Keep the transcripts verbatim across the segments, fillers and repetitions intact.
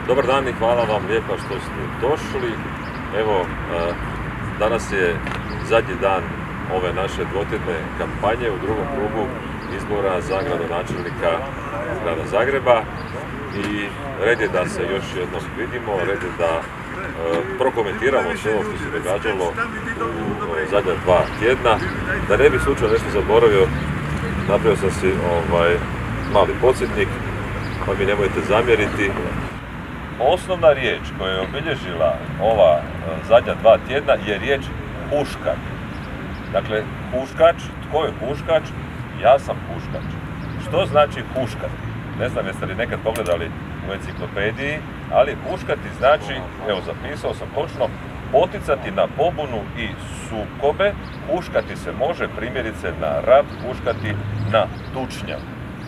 Dobar dan i hvala vam lijepa što ste došli. Evo, danas je zadnji dan ove naše dvotjedne kampanje u drugom krugu izbora za gradonačelnika grada Zagreba i red je da se još jednom vidimo, red je da prokomentiramo sve ovo što se događalo u zadnja dva tjedna. Da ne bi slučajno nešto zaboravio, napravio sam si ovaj mali podsjetnik, pa mi nemojte zamjeriti. Osnovna riječ koja je obilježila ova zadnja dva tjedna je riječ huškač. Dakle, huškač, tko je huškač? Ja sam huškač. Što znači huškati? Ne znam jeste li nekad pogledali u enciklopediji, ali huškati znači, evo zapisao sam točno, poticati na pobunu i sukobe. Huškati se može primjerice na rat, huškati na tučnjav.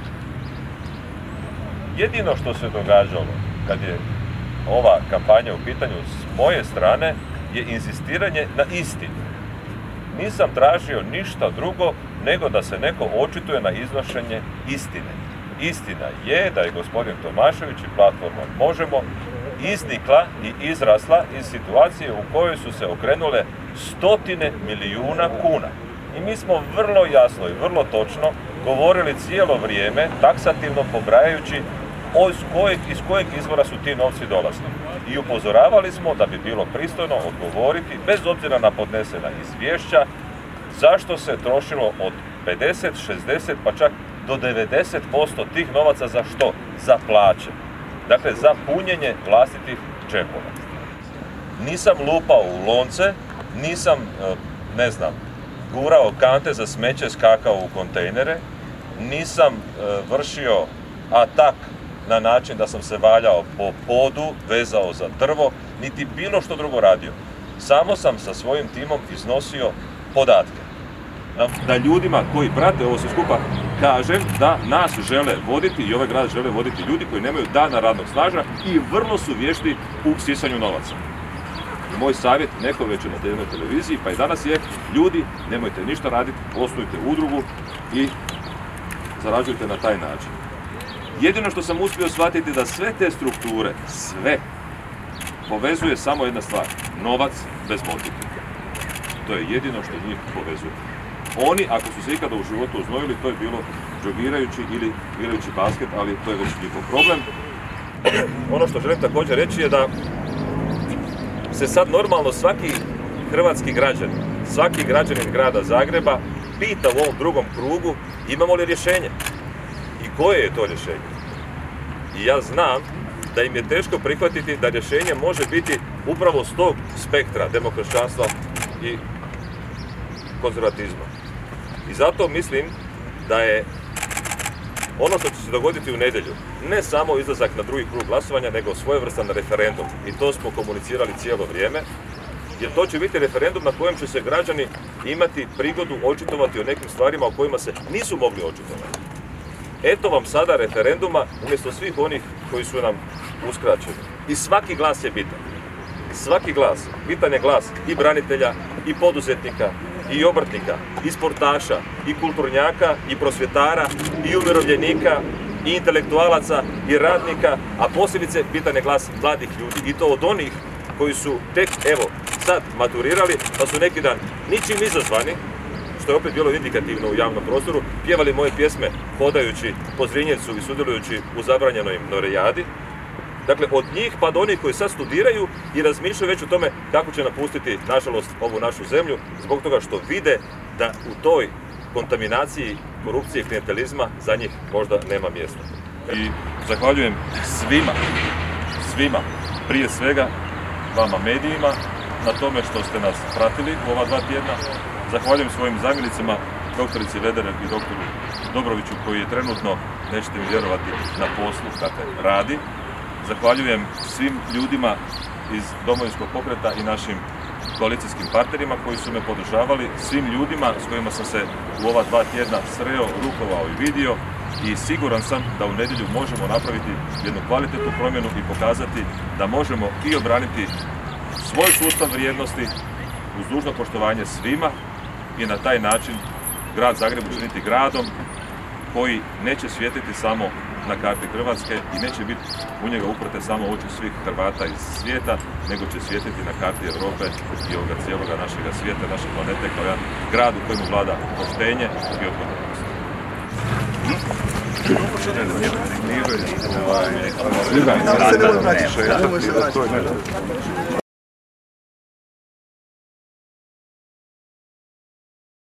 Jedino što se događalo kad je ova kampanja u pitanju s moje strane je inzistiranje na istini. Nisam tražio ništa drugo nego da se neko očituje na iznošenje istine. Istina je da je gospodin Tomašević i platforma Možemo iznikla i izrasla iz situacije u kojoj su se okrenule stotine milijuna kuna. I mi smo vrlo jasno i vrlo točno govorili cijelo vrijeme, taksativno pobrajajući iz kojeg, iz kojeg izvora su ti novci dolazili. I upozoravali smo da bi bilo pristojno odgovoriti, bez obzira na podnesena izvješća, zašto se trošilo od pedeset, šezdeset pa čak do devedeset posto tih novaca za što? Za plaće. Dakle, za punjenje vlastitih džepova. Nisam lupao u lonce, nisam, ne znam, gurao kante za smeće, skakao u kontejnere, nisam vršio atak na način da sam se valjao po podu, vezao za drvo, niti bilo što drugo radio. Samo sam sa svojim timom iznosio podatke. Da ljudima koji prate ovo sve skupa kažem da nas žele voditi i ovaj grad žele voditi ljudi koji nemaju dana radnog staža i vrlo su vješti u sisanju novaca. I moj savjet neko već na jednoj televiziji, pa i danas je, ljudi, nemojte ništa raditi, osnujte udrugu i zarađujte na taj način. Jedino što sam uspio shvatiti da sve te strukture, sve, povezuje samo jedna stvar, novac bez motiva. To je jedino što njih povezuje. Oni, ako su se ikada u životu oznojili, to je bilo džogirajući ili igrajući basket, ali to je već njihov problem. Ono što želim također reći je da se sad normalno svaki hrvatski građanin, svaki građanin grada Zagreba pita u ovom drugom krugu imamo li rješenje. I koje je to rješenje? I ja znam da im je teško prihvatiti da rješenje može biti upravo s tog spektra demokršćanstva i konzervatizma. I zato mislim da je ono što će se dogoditi u nedjelju ne samo izlazak na drugi krug glasovanja, nego svojevrstan referendum. I to smo komunicirali cijelo vrijeme, jer to će biti referendum na kojem će se građani imati prigodu očitovati o nekim stvarima o kojima se nisu mogli očitovati. Eto vam sada referenduma umjesto svih onih koji su nam uskraćeni. I svaki glas je bitan. Svaki glas. Bitan je glas i branitelja, i poduzetnika, i obrtnika, i sportaša, i kulturnjaka, i prosvjetara, i umirovljenika, i intelektualaca, i radnika, a posebice bitan je glas mladih ljudi. I to od onih koji su tek, evo, sad maturirali, pa su neki dan ničim izazvani, što je opet bilo indikativno u javnom prostoru, pjevali moje pjesme hodajući po Zrinjevcu i sudjelujući u zabranjenoj Norejadi. Dakle, od njih pa do onih koji sad studiraju i razmišljaju već o tome kako će napustiti, nažalost, ovu našu zemlju, zbog toga što vide da u toj kontaminaciji korupcije i klijentelizma za njih možda nema mjesta. I zahvaljujem svima, svima, prije svega vama medijima, na tome što ste nas pratili u ova dva tjedna. Zahvaljujem svojim zamjenicima, doktorici Lederer i doktoru Dobroviću, koji je trenutno, nećete mi vjerovati, na poslu, dakle, radi. Zahvaljujem svim ljudima iz Domovinskog pokreta i našim koalicijskim partnerima koji su me podržavali, svim ljudima s kojima sam se u ova dva tjedna sreo, rukovao i vidio i siguran sam da u nedjelju možemo napraviti jednu kvalitetnu promjenu i pokazati da možemo i obraniti svoj sustav vrijednosti uz dužno poštovanje svima i na taj način grad Zagreb učiniti gradom koji neće svijetliti samo na karti Hrvatske i neće biti u njega uprte samo oči svih Hrvata iz svijeta, nego će svijetiti na karti Europe i ovoga cijeloga našega svijeta, naše planete, kao jedan grad u kojemu vlada poštenje i odgovornost.